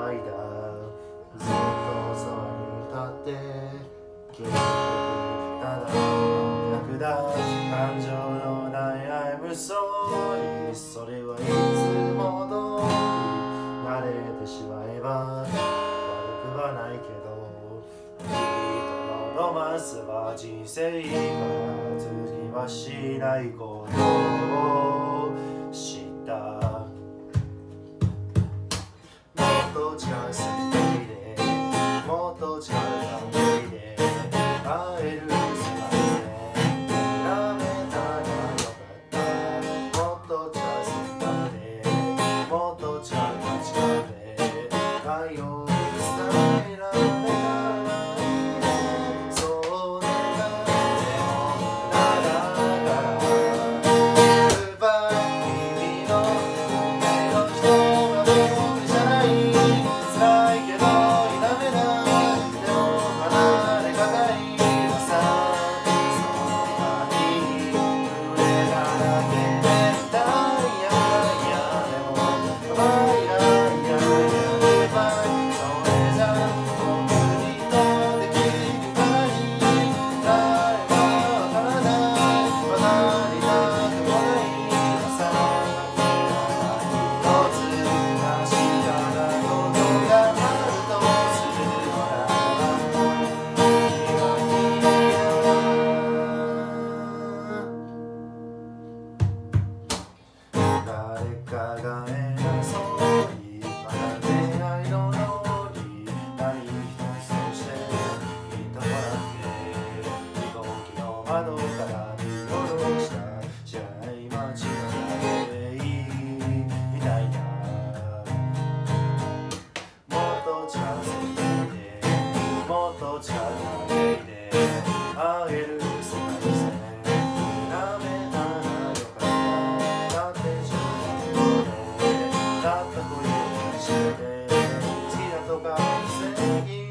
間ずっとそばに立って結局ただの逆だ感情のない I'm sorry それはいつも通り慣れてしまえば悪くはないけど君とのロマンスは人生から通じはしないことを知ったもっと近づいてもっと近づいて会える世界線諦めたらよかったもっと近づいてもっと近くで太陽に伝えられたらいいねそう願ってもなだから Goodbye 君の運命の人は僕じゃない辛いけど否めないでも離れがたいのさその髪に触れただけで痛いやでも甘いなそれじゃ僕にとって君からいい誰もわからないまだになってもないのさ一つ確かなことがあるとするなら君は君だ誰かが偉そうに学べないのに何一つとして言ってもらって飛行機の窓から見下ろした知らない街の夜景みたいなもっと近づいてもっと近づいて会える世界線諦めたらよかっただって自分だったという気がして好きだとか正義